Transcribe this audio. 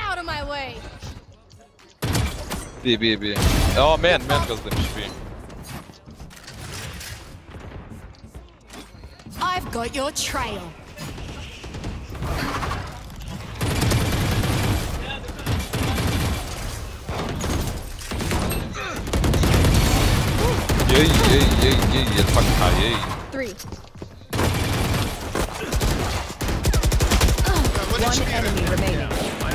Out of my way. B. Ja, man gaz demiş B. I've got your trail. Yay, الفكحة yay. 3. One enemy remaining.